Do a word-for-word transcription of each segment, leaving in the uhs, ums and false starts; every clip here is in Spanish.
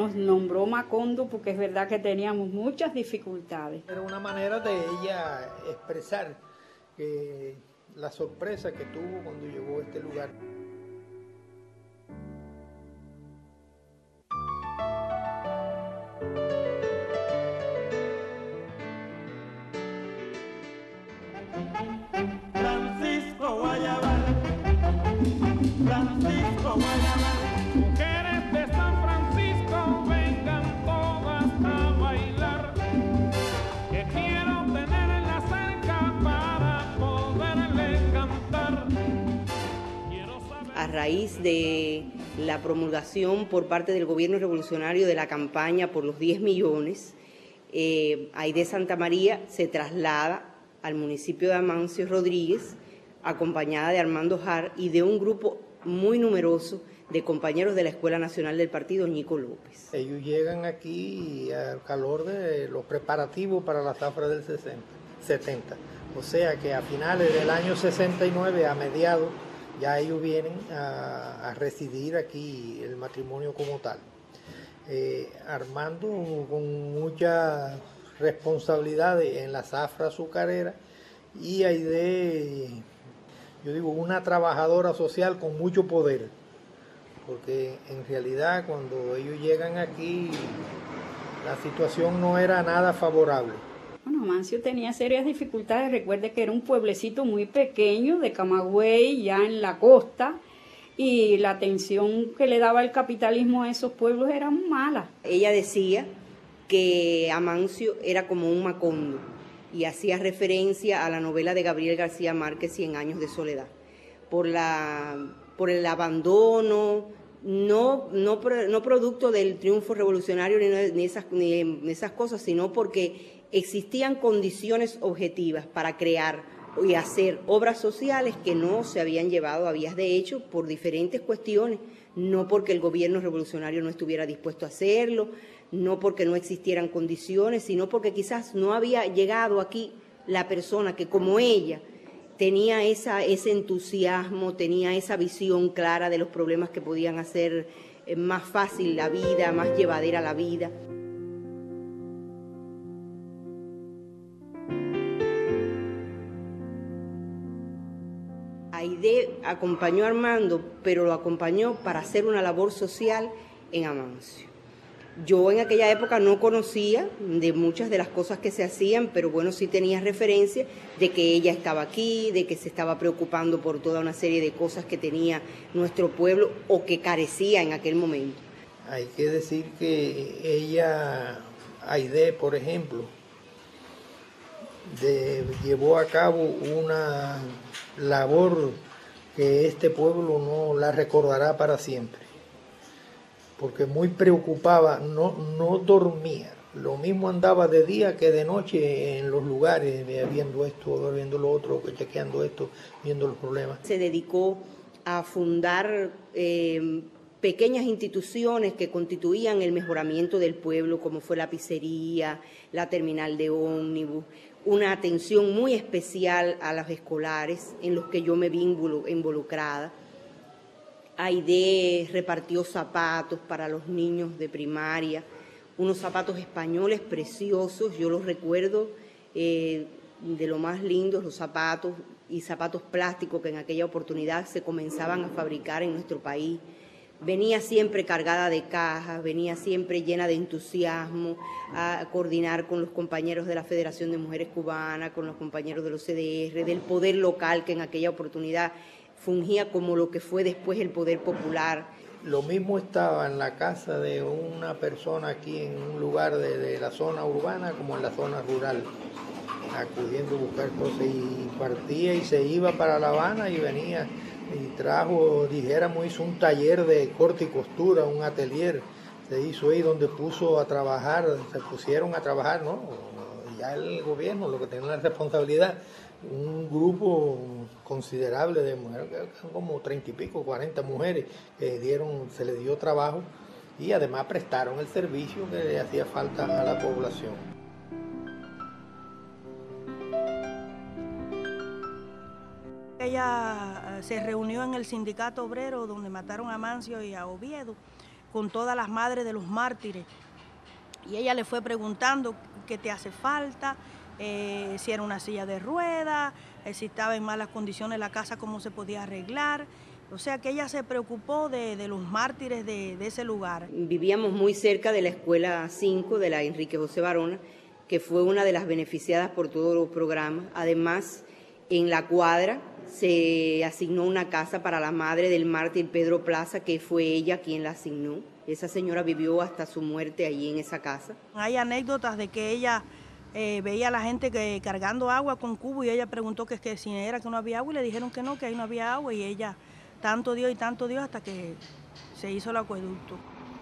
nos nombró Macondo porque es verdad que teníamos muchas dificultades. Era una manera de ella expresar que la sorpresa que tuvo cuando llegó a este lugar. Francisco Guayabal, Francisco Guayabal, mujeres de San Francisco, vengan todas a bailar, que quiero tenerla cerca para poderle cantar. Quiero saber... A raíz de la promulgación por parte del gobierno revolucionario de la campaña por los diez millones, eh, Aide Santa María se traslada al municipio de Amancio Rodríguez, acompañada de Armando Jar y de un grupo muy numeroso de compañeros de la Escuela Nacional del Partido, Ñico López. Ellos llegan aquí al calor de los preparativos para la zafra del setenta, o sea que a finales del año sesenta y nueve, a mediados, ya ellos vienen a, a residir aquí el matrimonio como tal. Eh, Armando con mucha responsabilidad en la zafra azucarera y Aide, yo digo, una trabajadora social con mucho poder, porque en realidad cuando ellos llegan aquí la situación no era nada favorable. Bueno, Amancio tenía serias dificultades. Recuerde que era un pueblecito muy pequeño de Camagüey, ya en la costa, y la atención que le daba el capitalismo a esos pueblos era mala. Ella decía que Amancio era como un Macondo y hacía referencia a la novela de Gabriel García Márquez, Cien años de soledad, por, la, por el abandono, no, no, no producto del triunfo revolucionario ni, ni, esas, ni, ni esas cosas, sino porque existían condiciones objetivas para crear y hacer obras sociales que no se habían llevado a vías de hecho por diferentes cuestiones, no porque el gobierno revolucionario no estuviera dispuesto a hacerlo, no porque no existieran condiciones, sino porque quizás no había llegado aquí la persona que como ella tenía esa, ese entusiasmo, tenía esa visión clara de los problemas que podían hacer más fácil la vida, más llevadera la vida. Aide acompañó a Armando, pero lo acompañó para hacer una labor social en Amancio. Yo en aquella época no conocía de muchas de las cosas que se hacían, pero bueno, sí tenía referencia de que ella estaba aquí, de que se estaba preocupando por toda una serie de cosas que tenía nuestro pueblo o que carecía en aquel momento. Hay que decir que ella, Aide, por ejemplo, de, llevó a cabo una labor que este pueblo no la recordará para siempre, porque muy preocupada, no, no dormía, lo mismo andaba de día que de noche en los lugares, viendo esto, viendo lo otro, chequeando esto, viendo los problemas. Se dedicó a fundar eh, pequeñas instituciones que constituían el mejoramiento del pueblo, como fue la pizzería, la terminal de ómnibus, una atención muy especial a los escolares en los que yo me vi involucrada. Aide repartió zapatos para los niños de primaria, unos zapatos españoles preciosos, yo los recuerdo eh, de lo más lindos, los zapatos y zapatos plásticos que en aquella oportunidad se comenzaban a fabricar en nuestro país. Venía siempre cargada de cajas, venía siempre llena de entusiasmo a coordinar con los compañeros de la Federación de Mujeres Cubanas, con los compañeros de los C D R, del poder local que en aquella oportunidad fungía como lo que fue después el poder popular. Lo mismo estaba en la casa de una persona aquí en un lugar de, de la zona urbana como en la zona rural, acudiendo a buscar cosas, y partía y se iba para La Habana y venía y trajo, dijéramos, hizo un taller de corte y costura, un atelier, se hizo ahí donde puso a trabajar, se pusieron a trabajar, ¿no? Ya el gobierno, lo que tenía la responsabilidad, un grupo considerable de mujeres, como treinta y pico, cuarenta mujeres, que dieron, se les dio trabajo y además prestaron el servicio que le hacía falta a la población. Ella se reunió en el sindicato obrero donde mataron a Amancio y a Oviedo, con todas las madres de los mártires. Y ella le fue preguntando qué te hace falta, eh, si era una silla de ruedas, eh, si estaba en malas condiciones la casa, cómo se podía arreglar. O sea que ella se preocupó de, de los mártires de, de ese lugar. Vivíamos muy cerca de la escuela cinco de la Enrique José Barona, que fue una de las beneficiadas por todos los programas. Además, en la cuadra se asignó una casa para la madre del mártir Pedro Plaza, que fue ella quien la asignó. Esa señora vivió hasta su muerte allí en esa casa. Hay anécdotas de que ella eh, veía a la gente que, cargando agua con cubo, y ella preguntó que, que si era que no había agua, y le dijeron que no, que ahí no había agua, y ella tanto dio y tanto dio hasta que se hizo el acueducto.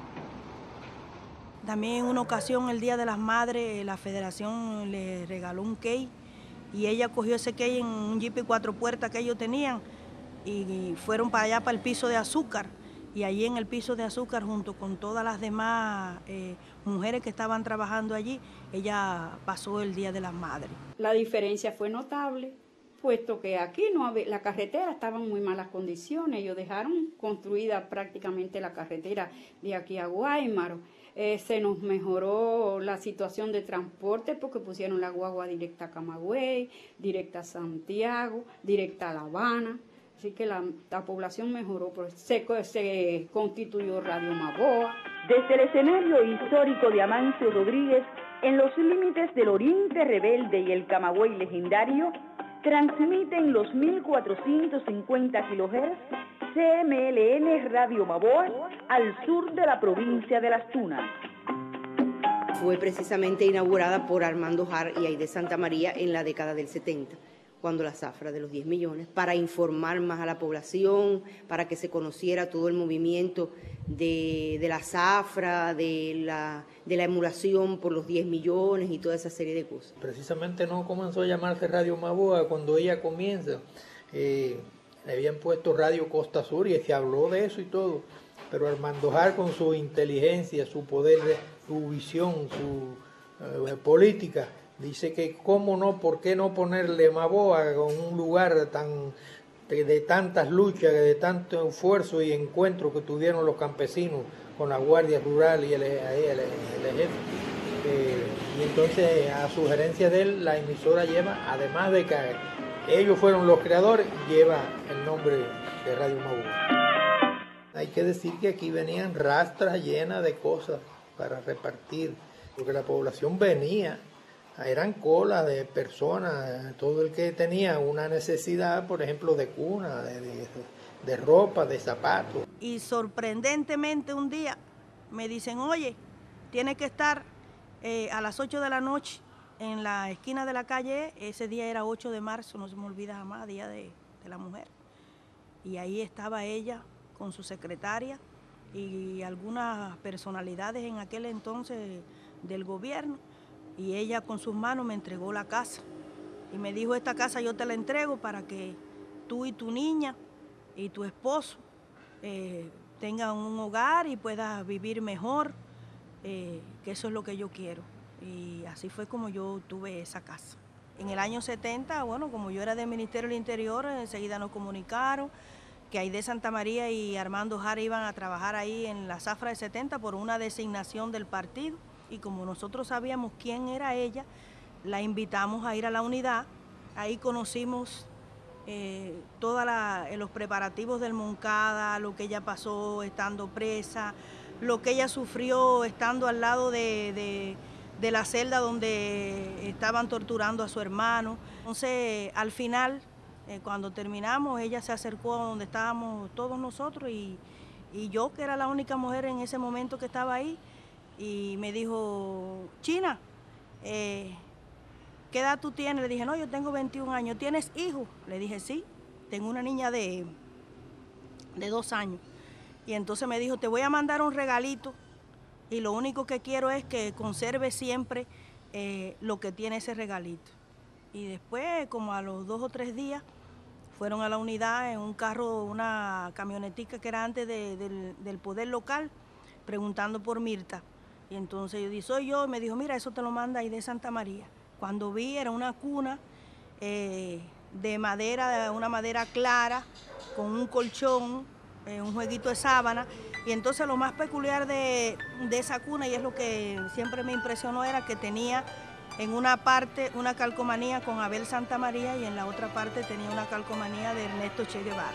También en una ocasión, el Día de las Madres, la federación le regaló un key, y ella cogió ese key en un jeep y cuatro puertas que ellos tenían, y fueron para allá, para el piso de azúcar. Y allí en el piso de azúcar, junto con todas las demás eh, mujeres que estaban trabajando allí, ella pasó el Día de las Madres. La diferencia fue notable, puesto que aquí no había, la carretera estaba en muy malas condiciones. Ellos dejaron construida prácticamente la carretera de aquí a Guáymaro. Eh, se nos mejoró la situación de transporte porque pusieron la guagua directa a Camagüey, directa a Santiago, directa a La Habana. Así que la, la población mejoró, pues se, se constituyó Radio Maboa. Desde el escenario histórico de Amancio Rodríguez, en los límites del Oriente Rebelde y el Camagüey legendario, transmiten los mil cuatrocientos cincuenta kilohertz C M L N Radio Maboa al sur de la provincia de Las Tunas. Fue precisamente inaugurada por Armando Jar y Aide Santa María en la década del setenta. Cuando la zafra de los diez millones, para informar más a la población, para que se conociera todo el movimiento de, de la zafra, de la, de la emulación por los diez millones y toda esa serie de cosas. Precisamente no comenzó a llamarse Radio Maboa cuando ella comienza. Eh, le habían puesto Radio Costa Sur y se habló de eso y todo, pero Armando Jar, con su inteligencia, su poder, su visión, su eh, política, dice que cómo no, por qué no ponerle Maboa con un lugar tan de, de tantas luchas, de tanto esfuerzo y encuentro que tuvieron los campesinos con la Guardia Rural y el, el, el, el ejército. Eh, y entonces, a sugerencia de él, la emisora lleva, además de que ellos fueron los creadores, lleva el nombre de Radio Maboa. Hay que decir que aquí venían rastras llenas de cosas para repartir, porque la población venía. Eran colas de personas, todo el que tenía una necesidad, por ejemplo, de cuna, de, de, de ropa, de zapatos. Y sorprendentemente un día me dicen, oye, tienes que estar eh, a las ocho de la noche en la esquina de la calle. Ese día era ocho de marzo, no se me olvida jamás, Día de, de la Mujer. Y ahí estaba ella con su secretaria y algunas personalidades en aquel entonces del gobierno. Y ella con sus manos me entregó la casa y me dijo, esta casa yo te la entrego para que tú y tu niña y tu esposo eh, tengan un hogar y puedas vivir mejor, eh, que eso es lo que yo quiero. Y así fue como yo tuve esa casa. En el año setenta, bueno, como yo era del Ministerio del Interior, enseguida nos comunicaron que Aide Santa María y Armando Jar iban a trabajar ahí en la zafra de setenta por una designación del partido. Y como nosotros sabíamos quién era ella, la invitamos a ir a la unidad. Ahí conocimos eh, todos los preparativos del Moncada, lo que ella pasó estando presa, lo que ella sufrió estando al lado de, de, de la celda donde estaban torturando a su hermano. Entonces, al final, eh, cuando terminamos, ella se acercó a donde estábamos todos nosotros y, y yo, que era la única mujer en ese momento que estaba ahí, y me dijo, China, eh, ¿qué edad tú tienes? Le dije, no, yo tengo veintiún años. ¿Tienes hijos? Le dije, sí, tengo una niña de, de dos años. Y entonces me dijo, te voy a mandar un regalito y lo único que quiero es que conserve siempre eh, lo que tiene ese regalito. Y después, como a los dos o tres días, fueron a la unidad en un carro, una camionetica que era antes de, del, del poder local, preguntando por Mirta. Y entonces yo dije, soy yo, y me dijo, mira, eso te lo manda Aide Santa María. Cuando vi, era una cuna eh, de madera, una madera clara, con un colchón eh, un jueguito de sábana. Y entonces lo más peculiar de, de esa cuna, y es lo que siempre me impresionó, era que tenía en una parte una calcomanía con Abel Santamaría y en la otra parte tenía una calcomanía de Ernesto Che Guevara.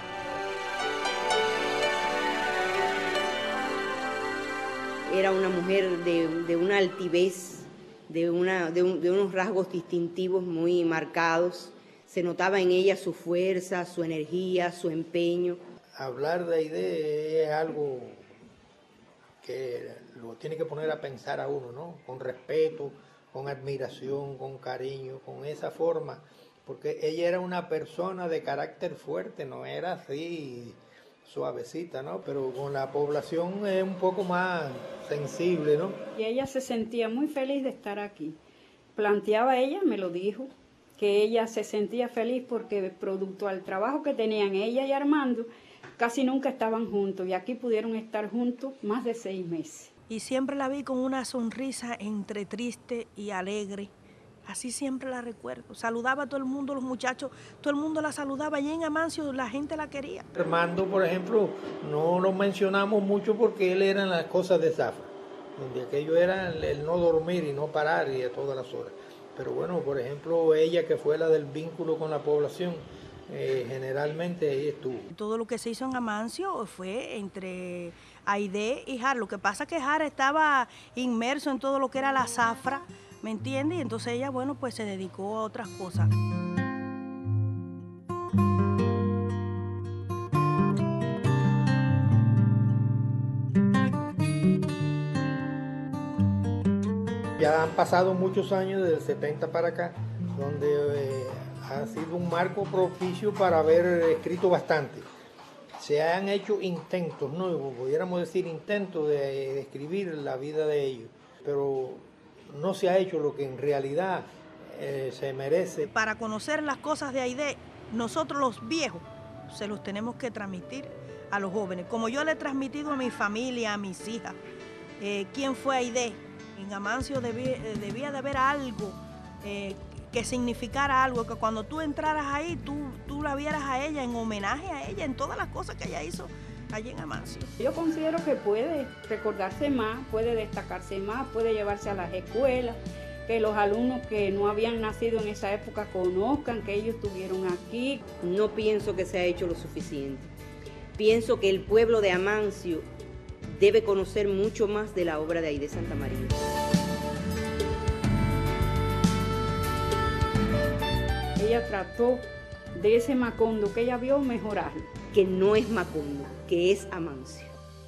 Era una mujer de, de una altivez, de, una, de, un, de unos rasgos distintivos muy marcados. Se notaba en ella su fuerza, su energía, su empeño. Hablar de Aidé es algo que lo tiene que poner a pensar a uno, ¿no? Con respeto, con admiración, con cariño, con esa forma, porque ella era una persona de carácter fuerte, no era así suavecita, ¿no? Pero con la población es un poco más sensible, ¿no? Y ella se sentía muy feliz de estar aquí. Planteaba ella, me lo dijo, que ella se sentía feliz porque producto al trabajo que tenían ella y Armando, casi nunca estaban juntos y aquí pudieron estar juntos más de seis meses. Y siempre la vi con una sonrisa entre triste y alegre. Así siempre la recuerdo. Saludaba a todo el mundo, los muchachos, todo el mundo la saludaba. Allí en Amancio la gente la quería. Armando, por ejemplo, no lo mencionamos mucho porque él era en las cosas de zafra, donde aquello era el no dormir y no parar y a todas las horas. Pero bueno, por ejemplo, ella que fue la del vínculo con la población, eh, generalmente ahí estuvo. Todo lo que se hizo en Amancio fue entre Aidé y Jara. Lo que pasa es que Jara estaba inmerso en todo lo que era la zafra, ¿me entiendes? Y entonces ella, bueno, pues se dedicó a otras cosas. Ya han pasado muchos años, desde el setenta para acá, donde eh, ha sido un marco propicio para haber escrito bastante. Se han hecho intentos, ¿no? Pudiéramos decir intentos de, de escribir la vida de ellos, pero no se ha hecho lo que en realidad eh, se merece. Para conocer las cosas de Aidé, nosotros los viejos se los tenemos que transmitir a los jóvenes. Como yo le he transmitido a mi familia, a mis hijas, eh, quién fue Aidé. En Amancio debía, debía de haber algo eh, que significara algo, que cuando tú entraras ahí, tú, tú la vieras a ella en homenaje a ella, en todas las cosas que ella hizo allí en Amancio. Yo considero que puede recordarse más, puede destacarse más, puede llevarse a las escuelas, que los alumnos que no habían nacido en esa época conozcan que ellos estuvieron aquí. No pienso que se ha hecho lo suficiente. Pienso que el pueblo de Amancio debe conocer mucho más de la obra de Aidé Santamaría. Ella trató de ese Macondo que ella vio mejorarlo. Que no es Macondo, que es Amancio.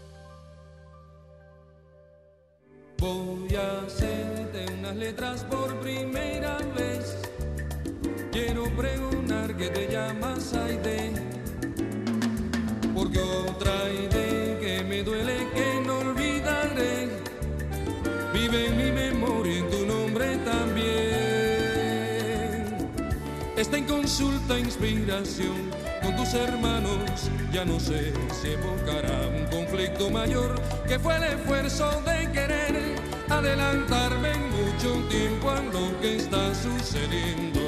Voy a hacerte unas letras por primera vez. Quiero preguntar que te llamas Aidé, porque otra Aidé que me duele, que no olvidaré, vive en mi memoria, en tu nombre también. Está en consulta inspiración con tus hermanos, ya no sé si evocará un conflicto mayor, que fue el esfuerzo de querer adelantarme en mucho tiempo a lo que está sucediendo.